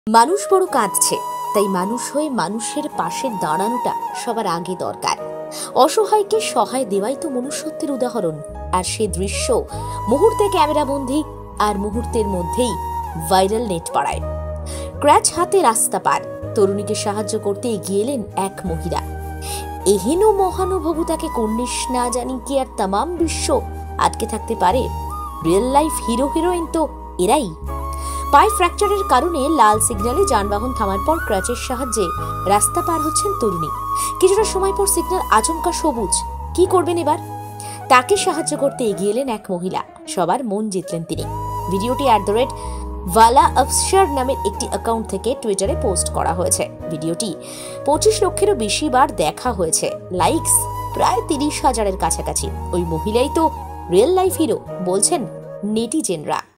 মানুষ বড় কাঁদছে, তাই মানুষ হয়ে মানুষের পাশে দাঁড়ানোটা সবার আগে দরকার। অসহায়কে সহায় দেওয়াই তো মনুষ্যত্বের উদাহরণ। আর সে দৃশ্য মুহূর্তে ক্যামেরাবন্দি, আর মুহূর্তের মধ্যেই ভাইরাল নেট পাড়ায়। ক্র্যাচ হাতে রাস্তা পার, তরুণীকে সাহায্য করতে এগিয়ে এলেন এক মহিলা। এহেন মহানুভবতাকে কর্নিশ না জানি কি আর তামাম বিশ্ব আটকে থাকতে পারে? রিয়েল লাইফ হিরো হিরোইন তো এরাই। পায়ে ফ্র্যাকচারের কারণে লাল সিগন্যালে যানবাহন থামার পর ক্র্যাচের সাহায্যে রাস্তা পার হচ্ছেন তরুণী। কিছুটা সময় পর সিগন্যাল আচমকা সবুজ। কি করবেন এবার? তাকে সাহায্য করতে এগিয়ে এলেন এক মহিলা। সবার মন জিতলেন তিনি। ভিডিওটি @ওয়ালা আফসার নামের একটি অ্যাকাউন্ট থেকে টুইটারে পোস্ট করা হয়েছে। ভিডিওটি 25 লক্ষেরও বেশি বার দেখা হয়েছে। লাইকস প্রায় 30,000-এর কাছাকাছি। ওই মহিলাই তো রিয়েল লাইফ হিরো বলছেন নেটিজেনরা।